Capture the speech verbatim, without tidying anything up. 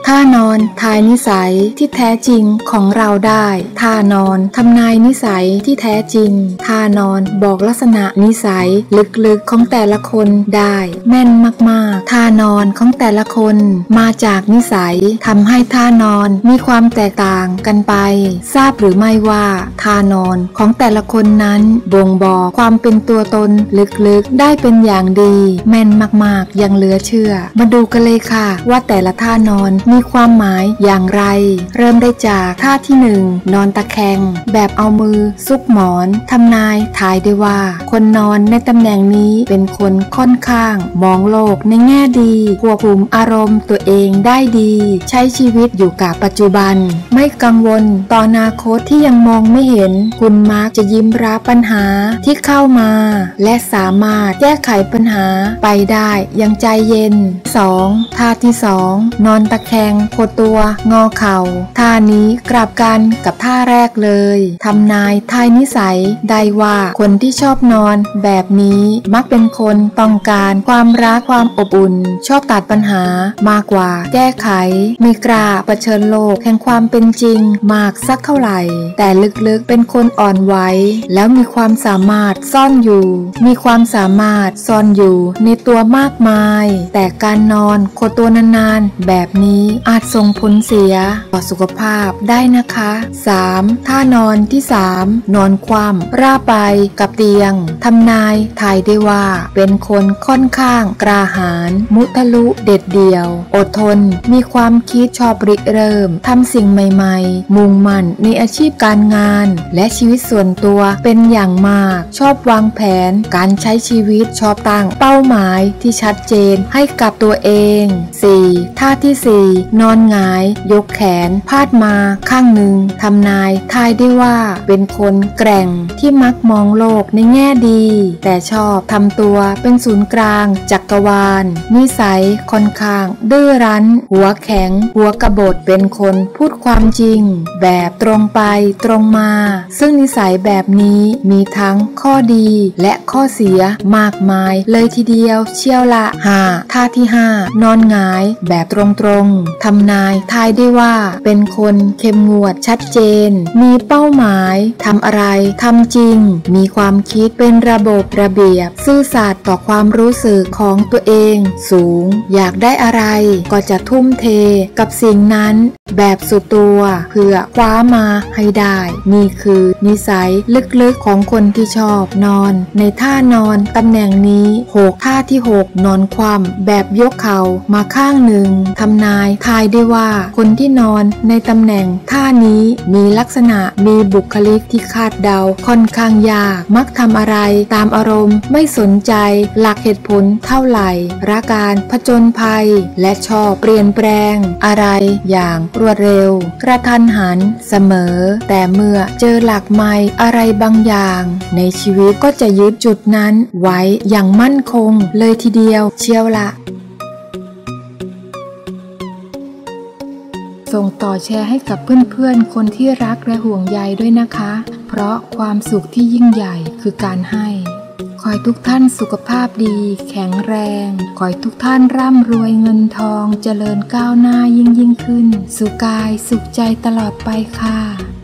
ท่านอนทายนิสัยที่แท้จริงของเราได้ท่านอนทำนายนิสัยที่แท้จริงท่านอนบอกลักษณะนิสัยลึกๆของแต่ละคนได้แม่นมากๆท่านอนของแต่ละคนมาจากนิสัยทำให้ท่านอนมีความแตกต่างกันไปทราบหรือไม่ว่าท่านอนของแต่ละคนนั้นบ่งบอกความเป็นตัวตนลึกๆได้เป็นอย่างดีแม่นมากๆยังเหลือเชื่อมาดูกันเลยค่ะว่าแต่ละท่านอนมีความหมายอย่างไรเริ่มได้จากท่าที่หนึ่งนอนตะแคงแบบเอามือซุกหมอนทำนายทายได้ว่าคนนอนในตำแหน่งนี้เป็นคนค่อนข้างมองโลกในแง่ดีควบคุมอารมณ์ตัวเองได้ดีใช้ชีวิตอยู่กับปัจจุบันไม่กังวลต่ออนาคตที่ยังมองไม่เห็นคุณมักจะยิ้มรับปัญหาที่เข้ามาและสามารถแก้ไขปัญหาไปได้อย่างใจเย็น สอง ท่าที่สองนอนตะแคงโคตัวงอเข่าท่านี้กลับกันกับท่าแรกเลยทำนายทายนิสัยได้ว่าคนที่ชอบนอนแบบนี้มักเป็นคนต้องการความรักความอบอุ่นชอบตัดปัญหามากกว่าแก้ไขมีกล้าเผชิญโลกแห่งความเป็นจริงมากสักเท่าไหร่แต่ลึกๆเป็นคนอ่อนไหวแล้วมีความสามารถซ่อนอยู่มีความสามารถซ่อนอยู่ในตัวมากมายแต่การนอนโคตัวนานๆแบบนี้อาจส่งผลเสียต่อสุขภาพได้นะคะ สาม ท่านอนที่สามนอนคว่ำราบไปกับเตียงทำนายทายได้ว่าเป็นคนค่อนข้างกล้าหาญมุทะลุเด็ดเดี่ยวอดทนมีความคิดชอบริเริ่มทำสิ่งใหม่ๆมุ่งมั่นในอาชีพการงานและชีวิตส่วนตัวเป็นอย่างมากชอบวางแผนการใช้ชีวิตชอบตั้งเป้าหมายที่ชัดเจนให้กับตัวเอง สี่ ท่าที่สี่นอนหงายยกแขนพาดมาข้างหนึ่งทำนายทายได้ว่าเป็นคนแกร่งที่มักมองโลกในแง่ดีแต่ชอบทำตัวเป็นศูนย์กลางจักรวาลนิสัยค่อนข้างดื้อรั้นหัวแข็งหัวกบฏเป็นคนพูดความจริงแบบตรงไปตรงมาซึ่งนิสัยแบบนี้มีทั้งข้อดีและข้อเสียมากมายเลยทีเดียวเชี่ยวละห้าท่าที่ห้านอนหงายแบบตรงๆทำนายทายได้ว่าเป็นคนเข้มงวดชัดเจนมีเป้าหมายทำอะไรทำจริงมีความคิดเป็นระบบระเบียบซื่อสัตย์ต่อความรู้สึกของตัวเองสูงอยากได้อะไรก็จะทุ่มเทกับสิ่งนั้นแบบสุดตัวเพื่อคว้ามาให้ได้นี่คือนิสัยลึกๆของคนที่ชอบนอนในท่านอนตำแหน่งนี้หกท่าที่หกนอนคว่ำแบบยกเข่ามาข้างหนึ่งทำนายทายได้ว่าคนที่นอนในตำแหน่งท่านี้มีลักษณะมีบุคลิกที่คาดเดาค่อนข้างยากมักทำอะไรตามอารมณ์ไม่สนใจหลักเหตุผลเท่าไหร่รักการผจญภัยและชอบเปลี่ยนแปลงอะไรอย่างรวดเร็วกระทันหันเสมอแต่เมื่อเจอหลักใหม่อะไรบางอย่างในชีวิตก็จะยึดจุดนั้นไว้อย่างมั่นคงเลยทีเดียวเชียวละส่งต่อแชร์ให้กับเพื่อนๆคนที่รักและห่วงใยด้วยนะคะเพราะความสุขที่ยิ่งใหญ่คือการให้ขอให้ทุกท่านสุขภาพดีแข็งแรงขอให้ทุกท่านร่ำรวยเงินทองเจริญก้าวหน้ายิ่งยิ่งขึ้นสุขกายสุขใจตลอดไปค่ะ